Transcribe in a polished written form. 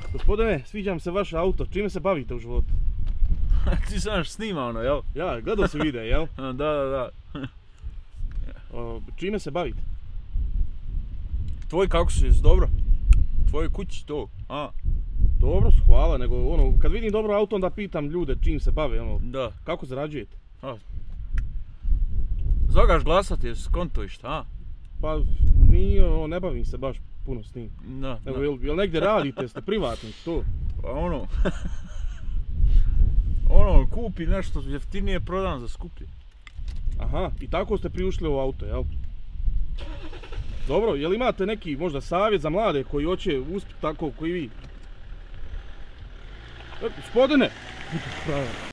Gospodine, sviđa mi se vaše auto, čime se bavite u životu? Ti sam snima ono, jel? Ja, gledao se vide, jel? Da. Čime se bavite? Tvoj kako si, jesi dobro? Tvoj kući to, a? Dobro su, hvala, nego ono, kad vidim dobro auto onda pitam ljude čim se bave, ono, Da. kako zarađujete? Zagaš glasati, jesi konto išta, a? Pa nije, ne bavim se baš puno s tim. Da. Nego, jel negdje radite, ste privatnik, to? Pa ono, kupi nešto jeftinije, prodam za skuplje. Aha, i tako ste priušli u auto, jel? Dobro, jel imate neki možda savjet za mlade koji hoće uspjeti tako koji vi? Gospodine!